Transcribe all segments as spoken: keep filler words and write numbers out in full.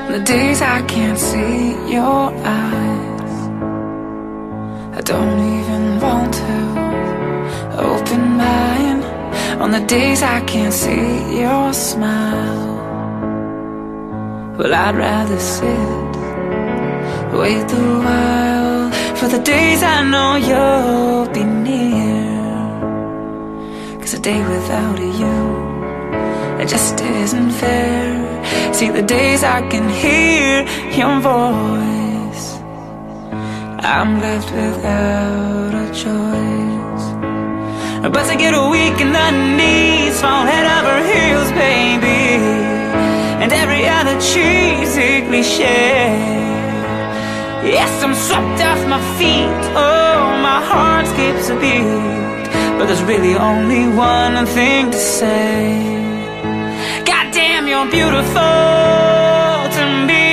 The days I can't see your eyes, I don't even want to open mine. On the days I can't see your smile, well, I'd rather sit, wait a while for the days I know you'll be near. Cause a day without you, it just isn't fair. See, the days I can hear your voice, I'm left without a choice but to get weak in the knees, fall head over heels, baby, and every other cheesy cliche. Yes, I'm swept off my feet, oh, my heart skips a beat, but there's really only one thing to say. Goddamn, you're beautiful to me.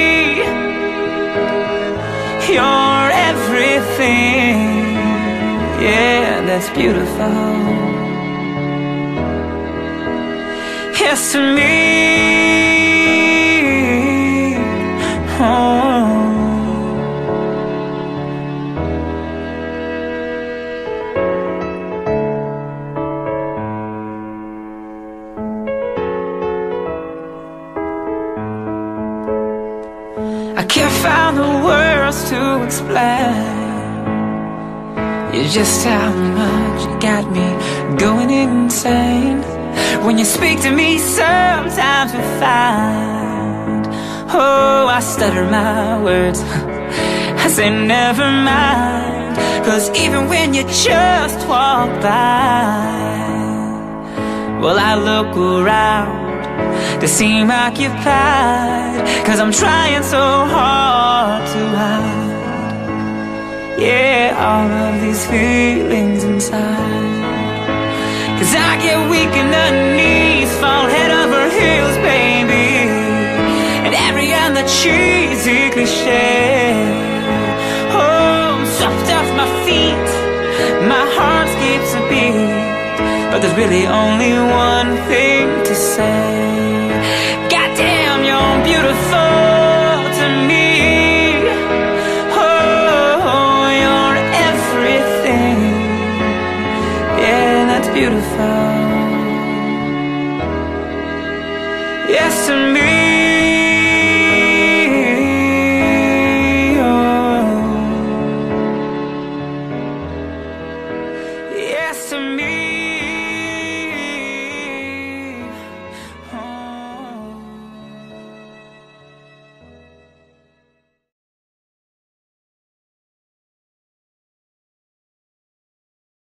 You're everything, yeah, that's beautiful. Yes, to me. Oh. I can't find the words to explain. It's just how much you got me going insane. When you speak to me, sometimes we find, oh, I stutter my words, I say never mind. Cause even when you just walk by, well, I look around to seem occupied. Cause I'm trying so hard to hide, yeah, all of these feelings inside. Cause I get weak in the knees, fall head over heels, baby, and every other cheesy cliche. Oh, I'm swept off my feet, my heart skips a beat, but there's really only one thing to say. Goddamn, you're beautiful to me. Oh, you're everything, yeah, that's beautiful. Yes, to me.